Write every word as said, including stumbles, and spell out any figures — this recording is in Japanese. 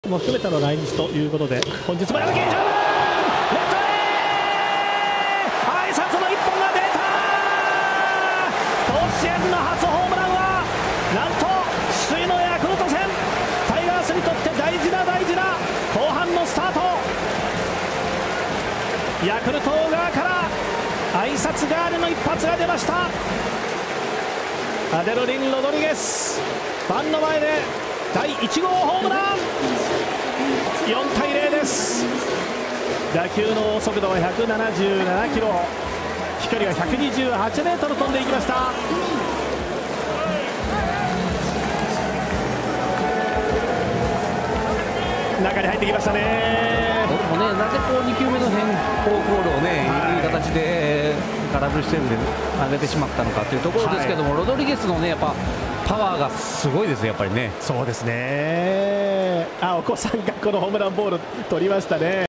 も含めての来日ということで、本日もレフトへ挨拶の一本が出た。甲子園の初ホームランはなんと首位のヤクルト戦、タイガースにとって大事な大事な後半のスタート。ヤクルト側から挨拶代わりの一発が出ました。アデルリン・ロドリゲス、ファンの前でだいいち号ホームラン。よんたいゼロです。打球の速度はひゃくななじゅうななキロ、飛距離はひゃくにじゅうはちメートル飛んでいきました。中に入ってきましたね。 でもね、なぜこうに球目の変更コールをね、はい、いい形で空振りしてるんで上げてしまったのかというところですけども、はい、ロドリゲスのねやっぱパワーがすごいですやっぱりね。 そうですね。あ、お子さんがこのホームランボール取りましたね。